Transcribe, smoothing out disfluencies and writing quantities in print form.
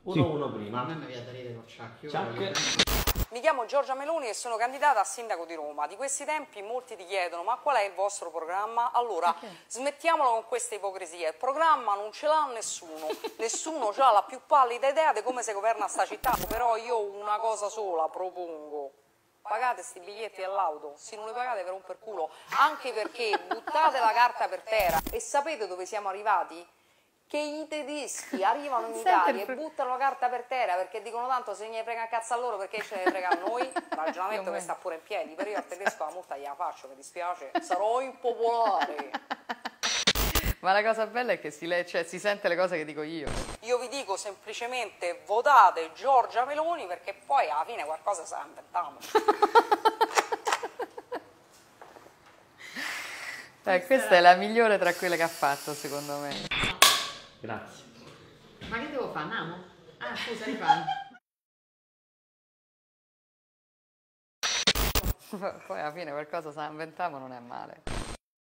1-1 prima. A me mi viene da ridere col ciacchio. Mi chiamo Giorgia Meloni e sono candidata a sindaco di Roma. Di questi tempi molti ti chiedono: ma qual è il vostro programma? Allora, smettiamolo con questa ipocrisia. Il programma non ce l'ha nessuno. Nessuno ha la più pallida idea di come si governa sta città. Però io una cosa sola propongo: pagate sti biglietti dell'auto. Se non li pagate per un per culo. Anche perché buttate la carta per terra. E sapete dove siamo arrivati? Che i tedeschi arrivano in Italia e buttano la carta per terra perché dicono: tanto se ne frega a cazzo a loro, perché ce ne frega a noi. Ragionamento che sta pure in piedi, però io al tedesco la multa gliela faccio, mi dispiace, sarò impopolare. Ma la cosa bella è che si sente le cose che dico io. Io vi dico semplicemente: votate Giorgia Meloni, perché poi alla fine qualcosa se la inventiamo. Questa è la migliore tra quelle che ha fatto, secondo me. Grazie. Ma che devo fare? Namo? Ah, scusa, rifai. Poi alla fine qualcosa se la inventiamo non è male.